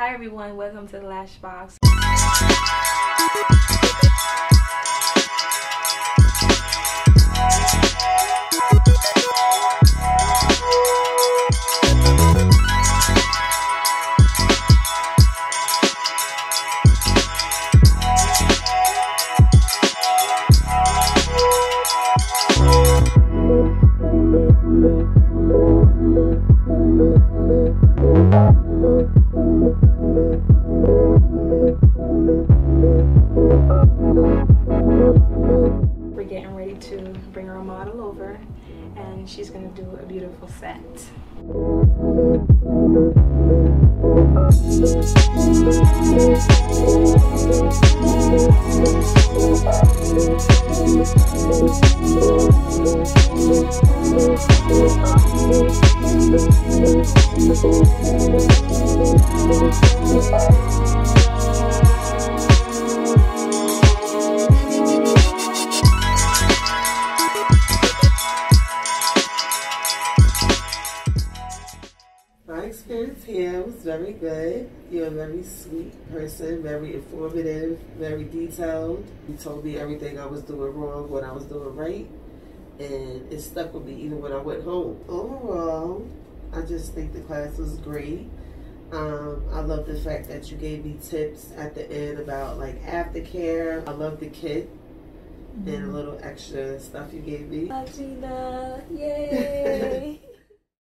Hi everyone, welcome to the Lash Box. We're getting ready to bring our model over and she's going to do a beautiful set. My experience here was very good. You're a very sweet person, very informative, very detailed. You told me everything I was doing wrong, what I was doing right, and it stuck with me even when I went home. Overall, I just think the class was great. I love the fact that you gave me tips at the end about like aftercare. I love the kit and a little extra stuff you gave me. Gina, yay!